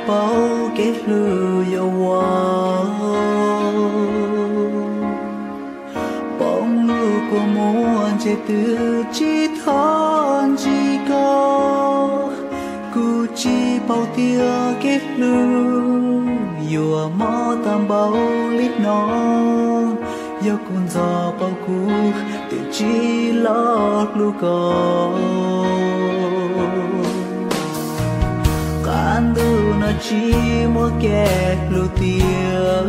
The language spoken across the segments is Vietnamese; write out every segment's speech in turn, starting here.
bao kết lưu yêu hoa bóng lưu của muôn chế từ chỉ thon chỉ có cứ chỉ bao tia kết lưu yêu mơ tam bao lít nó yêu cuốn gió bao cũ tự chỉ lót lưu có can du nó chỉ mua kẹt lưu tia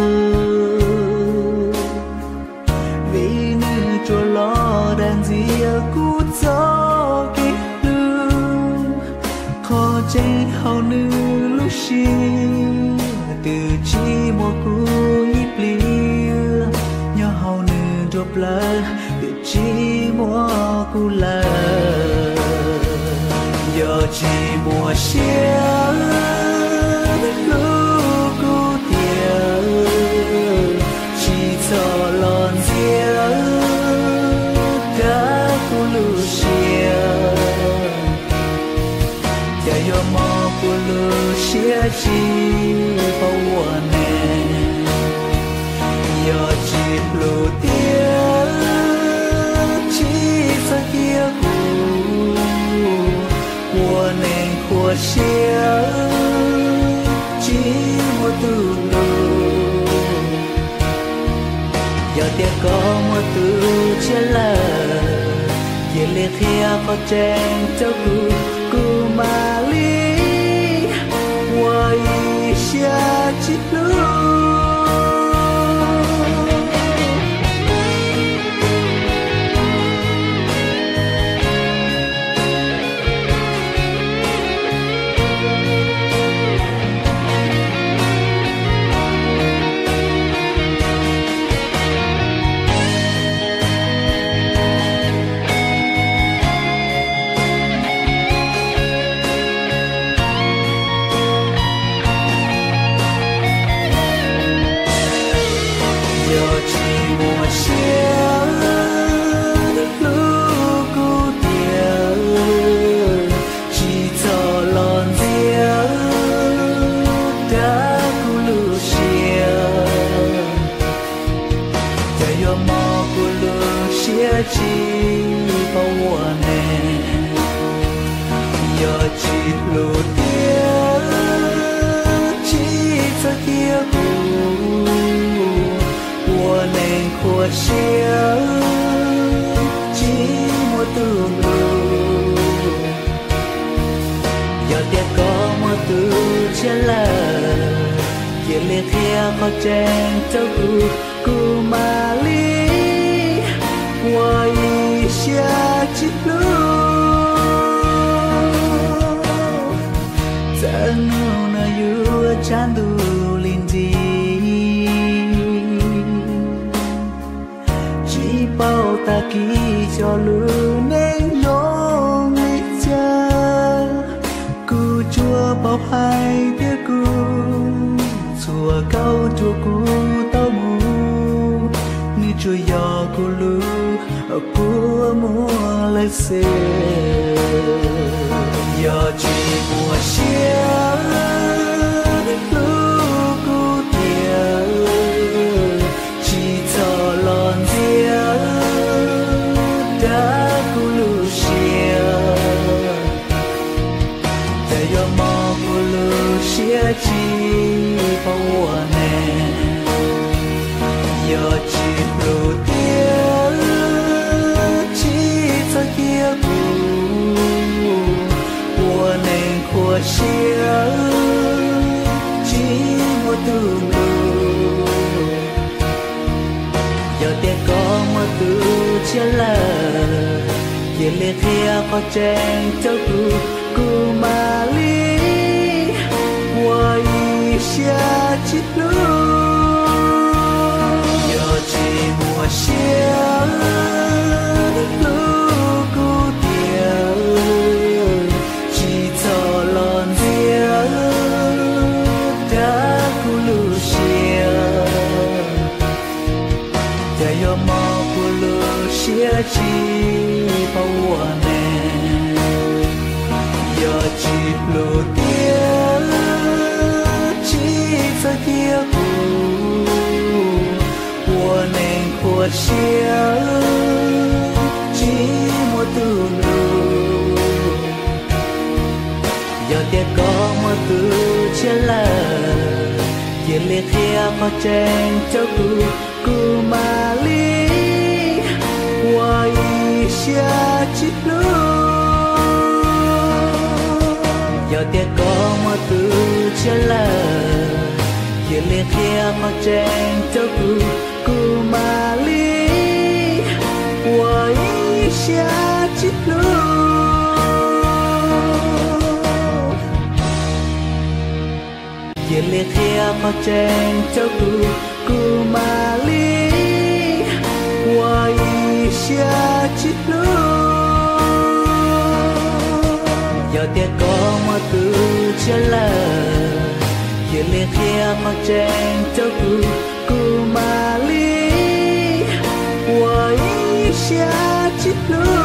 vì nữ cho lo đàn gì cút gió kết lưu khó chạy hậu nữ lúc xí từ chỉ mua cũ nhịp lia nhỏ hậu nữ đột lỡ từ chỉ mua cũ lỡ giờ chỉ mùa xưa lúc cô tiêu chỉ cho lon ria đã cô lu xia giờ yo mò cô lu xia chỉ bao nè giờ chỉ lu tiêu chỉ cho kia của nền của xưa chỉ một từ giờ tiếc có một từ chưa lờ giờ liệt kia có tranh cho cứ mà lý quay xa chỉ lưu chỉ bao nè giờ chỉ lưu tiếc chỉ cho kia của nền của xưa chỉ một từ giờ tiếc có một từ chưa lờ giờ liệt kia có tranh cho cứ mà lý quay xa chiếc lưu chẳng nào na yêu chán đủ linh gì chỉ bao ta ký cho lưu nên nông lịch cha cứ chua bao hai tiếc cứ chùa cao chùa cũ tao mù ni chùa gió cô lưu của mùa lại xe giờ chỉ mùa xưa lúc cô tiêu chỉ cho lon ria đã cô lu xia để yo mò cô lu xia chỉ bao nè giờ chỉ lu kia của nền của xưa chỉ một từ giờ tiếc có một từ chưa lờ giờ liệt kia có tranh cho cứ mà lý quay xa chiếc lưu giờ chỉ mùa xưa chỉ bao nè giờ chỉ lưu tiếc giờ tiếc có một từ chia lờ giờ liệt kia có chen cho cu mà li qua xa chít lu giờ tiếc có một từ chia lờ giờ liệt kia có chen cho cu mà li qua xa chít lu giờ liệt kia có chen cho cu mà li qua xa chít lu giờ tiếc có một từ chia lờ giờ liệt kia có chen cho cu mà li qua xa chít lu